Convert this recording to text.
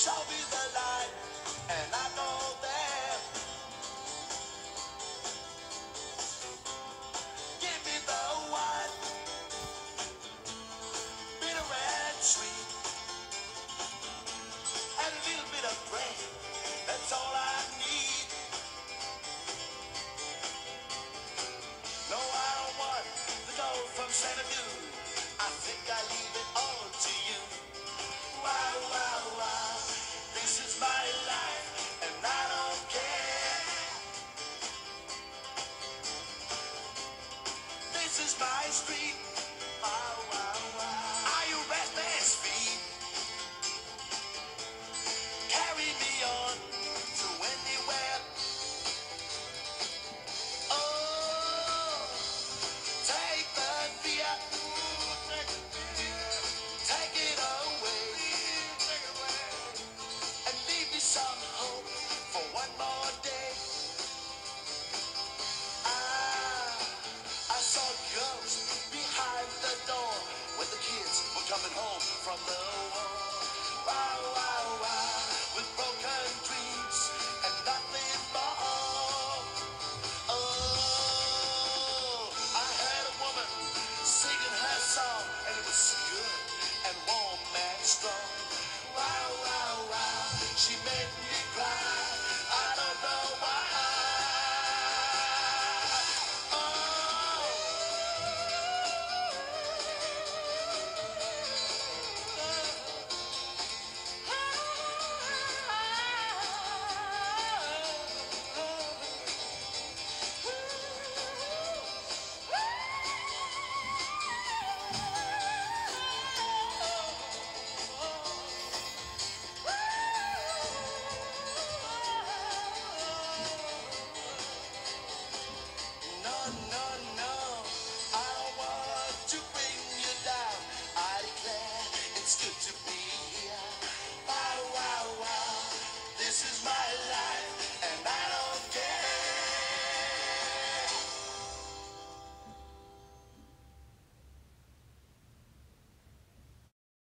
Show me the light, and I go there. Give me the wine, bitter and sweet, and a little bit of bread. That's all I need. No, I don't want the gold from Santa Fe. I think I leave it all to you. Wow, wow, wow. This is my life, and I don't care. This is my street. Wow, wow, wow. Are you restless feet? Carry me on to anywhere. Oh, take the fear. Take it away. And leave me some hope for one more day. I saw ghosts behind the door when the kids were coming home from the war. Wow, wow, wow, with broken dreams and nothing more. Oh, I heard a woman singing her song, and it was good and warm and strong. Wow, wow, wow, she made me